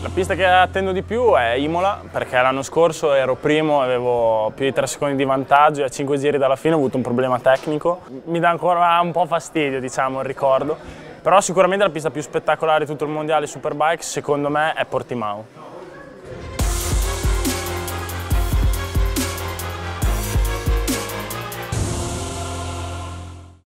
La pista che attendo di più è Imola, perché l'anno scorso ero primo, avevo più di 3 secondi di vantaggio e a 5 giri dalla fine ho avuto un problema tecnico. Mi dà ancora un po' fastidio, diciamo, il ricordo, però sicuramente la pista più spettacolare di tutto il mondiale Superbike secondo me è Portimao.